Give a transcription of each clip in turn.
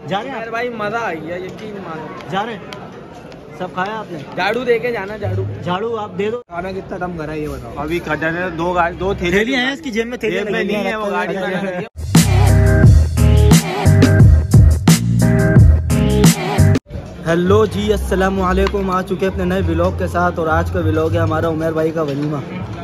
जा रहे हैं भाई, मजा आई है, यकीन मानो। जा रहे हैं? सब खाया आपने? झाड़ू दे के जाना, झाड़ू आप दे दो। खाना कितना दम करा ये बताओ। अभी खजाने दो थैलियां हैं इसकी जेब में, थैलियां नहीं है, वो गाड़ी में है। हेलो जी, अस्सलाम वालेकुम। आ चुके अपने नए व्लॉग के साथ और आज का व्लॉग है हमारा उमर भाई का वलीमा।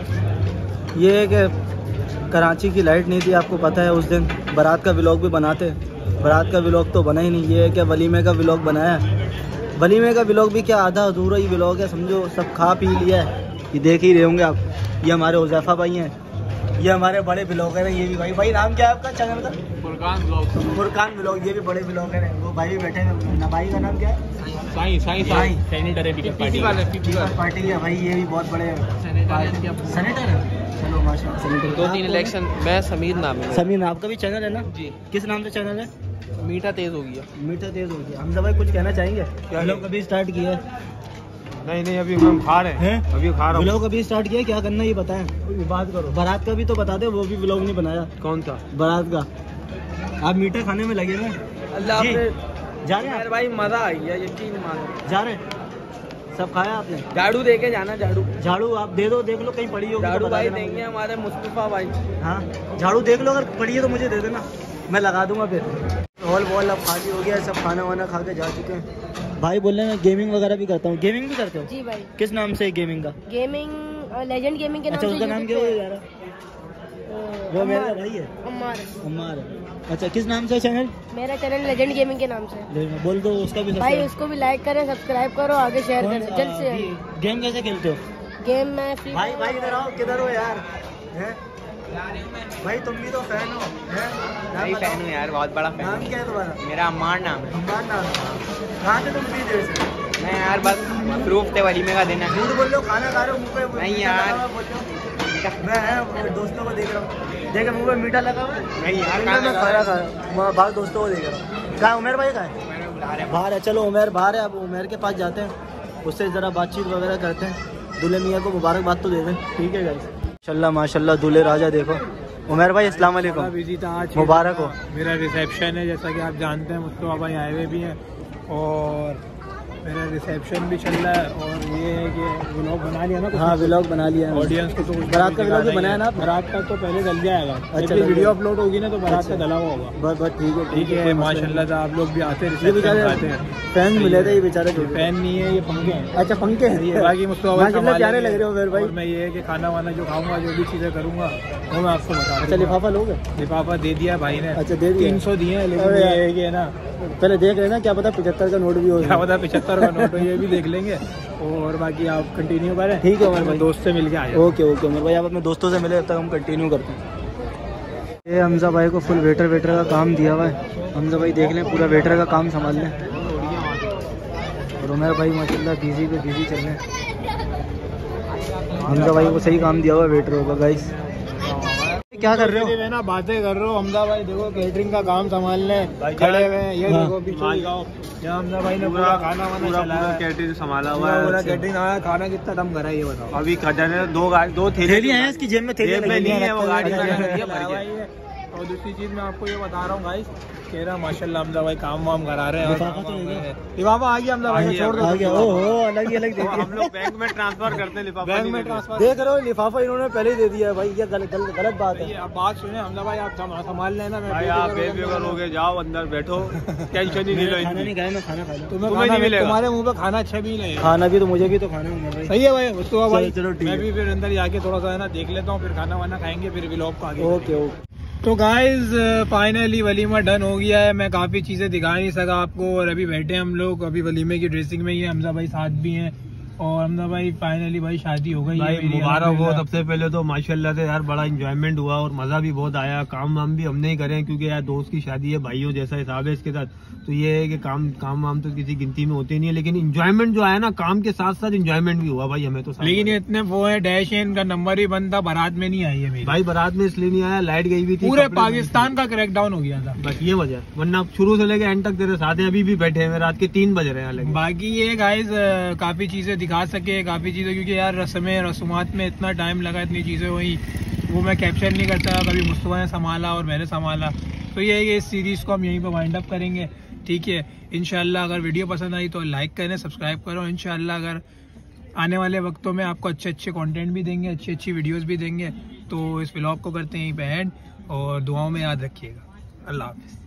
ये है कि कराची की लाइट नहीं थी, आपको पता है। उस दिन बारात का व्लॉग भी बनाते, बारात का व्लॉग तो बना ही नहीं। ये है कि वलीमे का व्लॉग बनाया। वलीमे का व्लॉग भी क्या, आधा अधूरा ही व्लॉग है समझो। सब खा पी लिया है, ये देख ही रहे होंगे आप। ये हमारे हुज़ैफा भाई हैं, ये हमारे बड़े ब्लॉगर हैं। ये भी भाई नाम क्या है आपका चैनल का? फुरकान ब्लॉग। ये भी बड़े ब्लॉगर हैं। वो भाई भी बैठे हैं ना। भाई का नाम क्या है? साईं सैनिटर पार्टी है भाई। ये भी बहुत बड़े सेनेटर है। चलो माशाल्लाह। Senator 2-3 election. मैं समीर नाम है। समीर, आपका भी चैनल है ना जी? किस नाम से चैनल है? मीठा तेज हो गया। मीठा तेज हो गया। हमजा भाई कुछ कहना चाहेंगे? व्लॉग अभी स्टार्ट किया है? नहीं, अभी हम खा रहे हैं। अभी खा रहा हूँ। व्लॉग अभी स्टार्ट किया, क्या करना ये बताएं। बात करो। बारात का भी तो बता दे, वो भी व्लॉग नहीं बनाया। कौन सा? बारात का। आप मीठा खाने में लगे हुए? अल्लाह जा रहे हैं भाई, मजा आई है, यकीन मानो। जा रहे हैं? सब खाया आपने? झाड़ू दे के जाना, झाड़ू आप दे दो, देख लो कहीं पड़ी होगी। झाड़ू भाई देंगे हमारे मुस्तफा भाई। हाँ, झाड़ू देख लो, अगर पड़ी है तो मुझे दे देना, मैं लगा दूंगा। फिर हॉल वॉल अब खाली हो गया, सब खाना वाना खा के जा चुके हैं। भाई बोल रहे हैं मैं गेमिंग वगैरह भी करता हूँ। गेमिंग भी करते हो? जी भाई। किस नाम से गेमिंग का? गेमिंग लेजेंड गेमिंग के नाम अच्छा, से। उसका नाम क्या है? वो मेरा भाई है अम्मार। अच्छा, किस नाम से चैनल? मेरा चैनल लेजेंड गेमिंग के नाम से। बोल दो उसका भी। भाई उसको भी लाइक करें, सब्सक्राइब करो, आगे शेयर करें जल्द से। गेम कैसे खेलते हो? गेम में भाई इधर आओ। किधर हो यार? हैं भाई, तुम भी तो फैन हो? मैं फैन हूँ यार, बहुत बड़ा फैन। नाम क्या है तुम्हारा? मेरा अम्मार नाम है। अम्मार नाम। कहाँ से तुम भी देर से? मैं यार बस प्रूफ थे वलीमे का देना। झूठ बोल लो, खाना खा रहे हो, मुँह पे नहीं यार, मैं दोस्तों को देख रहा हूँ। देखे मुँह पे मीठा लगा हुआ है। नहीं यार, मैं खाना खा रहा हूँ, बाहर दोस्तों को देख रहा हूँ। कहाँ उमर भाई का है? बाहर है। चलो उमर बाहर है, अब उमर के पास जाते हैं, उससे ज़रा बातचीत वगैरह करते हैं। दूल्हे मियाँ को मुबारकबाद तो दे दें। ठीक है गाइस, माशाल्लाह माशाल्लाह दूल्हे राजा। देखो उमर भाई, अस्सलाम वालेकुम। बिजी था आज, मुबारक हो। मेरा रिसेप्शन है, जैसा कि आप जानते हैं। मुस्तफा भाई आए हुए भी हैं और मेरा रिसेप्शन भी चल रहा है। और ये है कि व्लॉग बना लिया ना? हाँ, व्लॉग बना लिया है। ऑडियंस को तो कुछ बारात का व्लॉग भी बनाया ना? बारात का तो पहले डल जाएगा। अच्छा, वीडियो अपलोड होगी ना तो बारात का डला हुआ होगा। बस ठीक है। माशाल्लाह से आप लोग भी आते ये बेचारे फैन मिले थे, ये बेचारे फैन नहीं है, ये पंखे हैं। अच्छा, पंखे हैं। बाकी मुस्तफा प्यारे लग रहे हो मेरे भाई। मैं ये है कि खाना वाना जो खाऊंगा, जो भी चीज़ें करूँगा वो मैं आपको बता दूँ। अच्छा, लिफाफा लोगे? लिफाफा दे दिया भाई ने। अच्छा, दे दिया। 300 दिए हैं, लेकिन ये है कि ना पहले देख रहे ना, क्या पता 75 का नोट भी हो। क्या पता 75 का नोट हो, ये भी देख लेंगे। और बाकी आप कंटिन्यू करें। ठीक है उमर भाई, दोस्त से मिल के आए। ओके उमर भाई, आप अपने दोस्तों से मिले, तब तक हम कंटिन्यू करते हैं। ये हमजा भाई को फुल वेटर का काम दिया हुआ है। हमजा भाई देख लें, पूरा वेटर का काम संभाल लें। और उमर भाई माशाल्लाह बिजी चल रहे हैं। हमजा भाई को सही काम दिया हुआ है वेटरों का। गाइस क्या कर रहे हो? ना बातें कर रहे हो। हमजा भाई देखो केटरिंग का काम संभालने खड़े हुए हैं। ये देखो पीछे यहाँ हमजा भाई ने पूरा खाना वाना चलाया, केटरिंग संभाला हुआ है। पूरा केटरिंग आया। खाना कितना दम करा ये बताओ। अभी खजाने दो थैलियां हैं इसकी जेब में, थैलियां नहीं है, वो गाड़ी में। और दूसरी चीज मैं आपको ये बता रहा हूँ गाइस, कह रहा माशाल्लाह हमजा भाई काम वाम करा रहे हैं। लिफाफा आ गया हमजा भाई, छोड़ दो। ओहो, अलग ही दे दिया। हम लोग बैंक में ट्रांसफर करते हैं, लिफाफा बैंक में ट्रांसफर। देख रहे हो, लिफाफा इन्होंने पहले ही दे दिया है भाई। ये गलत बात है। अब बात सुने हमजा भाई, आप संभाल लेना। भाई आप बेफिक्र हो गए, जाओ अंदर बैठो, टेंशन ही नहीं लो। खाना नहीं खाया, मैं खाना खा लूं। तुम्हें नहीं मिलेगा, तुम्हारे मुंह पे खाना अच्छा भी नहीं है। खाना भी तो मुझे भी तो खाना है। सही है भाई, मुस्तफा भाई। चलो ठीक है, मैं भी फिर अंदर जाके थोड़ा सा है ना देख लेता हूँ, फिर खाना वाना खाएंगे, फिर व्लॉग को आगे। ओके। तो गाइज फाइनली वलीमा डन हो गया है। मैं काफ़ी चीज़ें दिखा नहीं सका आपको, और अभी बैठे हम लोग अभी वलीमे की ड्रेसिंग में ही है। हमजा भाई साथ भी हैं। और हमजा भाई फाइनली भाई शादी हो गई है। मुबारक हो। सबसे पहले तो माशाल्लाह से यार बड़ा इंजॉयमेंट हुआ और मज़ा भी बहुत आया। काम वाम भी हमने ही करे हैं, क्योंकि यार दोस्त की शादी है, भाइयों जैसा हिसाब है इसके साथ। तो ये है कि काम वाम तो किसी गिनती में होते नहीं है, लेकिन इंजॉयमेंट जो आया ना, काम के साथ साथ इंजॉयमेंट भी हुआ भाई हमें तो। लेकिन ये इतने वो है, डैश है, इनका नंबर ही बंद था, बारात में नहीं आई है मेरी। भाई बारात में इसलिए नहीं आया, लाइट गई हुई थी, पूरे पाकिस्तान का क्रैकडाउन हो गया था, बस ये वजह। वरना शुरू से लेकर एंड तक तेरे साथ है, अभी भी बैठे हैं, रात के 3 बज रहे हैं। बाकी ये गाइस काफी चीजें दिखा सके, काफी चीजें, क्योंकि यार रस्में रसूमात में इतना टाइम लगा, इतनी चीजें हुई, वो मैं कैप्चर नहीं करता। कभी मुस्तफा ने संभाला और मैंने संभाला। तो ये है कि इस सीरीज को हम यहीं पे वाइंड अप करेंगे। ठीक है। इंशाल्लाह अगर वीडियो पसंद आई तो लाइक करें, सब्सक्राइब करो। इंशाल्लाह अगर आने वाले वक्तों में आपको अच्छे अच्छे कंटेंट भी देंगे, अच्छी अच्छी वीडियोस भी देंगे। तो इस व्लॉग को करते हैं यहीं पे एंड, और दुआओं में याद रखिएगा। अल्लाह हाफिज़।